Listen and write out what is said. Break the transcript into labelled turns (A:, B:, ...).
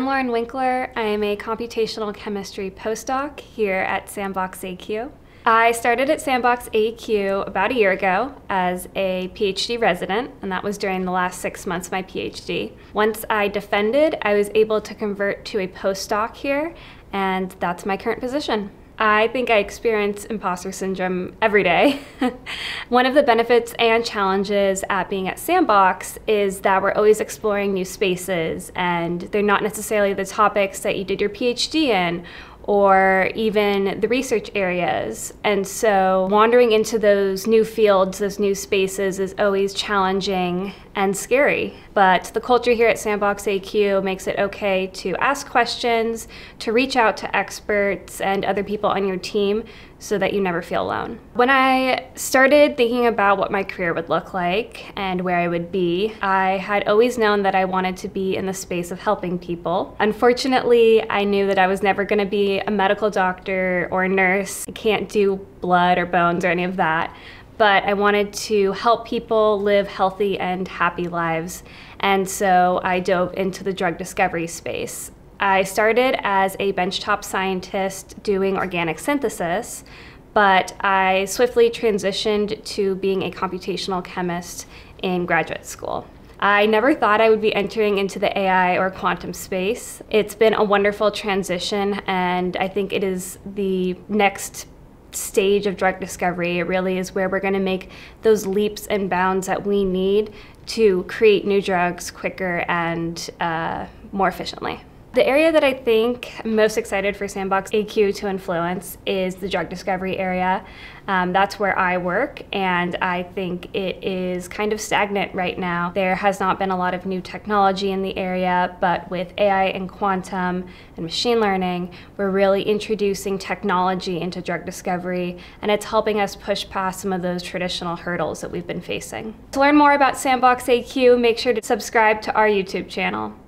A: I'm Lauren Winkler. I am a computational chemistry postdoc here at SandboxAQ. I started at SandboxAQ about a year ago as a PhD resident, and that was during the last 6 months of my PhD. Once I defended, I was able to convert to a postdoc here, and that's my current position. I think I experience imposter syndrome every day. One of the benefits and challenges at being at Sandbox is that we're always exploring new spaces, and they're not necessarily the topics that you did your PhD in or even the research areas. And so wandering into those new fields, those new spaces is always challenging and scary. But the culture here at SandboxAQ makes it okay to ask questions, to reach out to experts and other people on your team so that you never feel alone. When I started thinking about what my career would look like and where I would be, I had always known that I wanted to be in the space of helping people. Unfortunately, I knew that I was never going to be a medical doctor or a nurse. I can't do blood or bones or any of that. But I wanted to help people live healthy and happy lives. And so I dove into the drug discovery space. I started as a benchtop scientist doing organic synthesis, but I swiftly transitioned to being a computational chemist in graduate school. I never thought I would be entering into the AI or quantum space. It's been a wonderful transition, and I think it is the next stage of drug discovery. It really is where we're going to make those leaps and bounds that we need to create new drugs quicker and more efficiently. The area that I think I'm most excited for SandboxAQ to influence is the drug discovery area. That's where I work, and I think it is kind of stagnant right now. There has not been a lot of new technology in the area, but with AI and quantum and machine learning, we're really introducing technology into drug discovery, and it's helping us push past some of those traditional hurdles that we've been facing. To learn more about SandboxAQ, make sure to subscribe to our YouTube channel.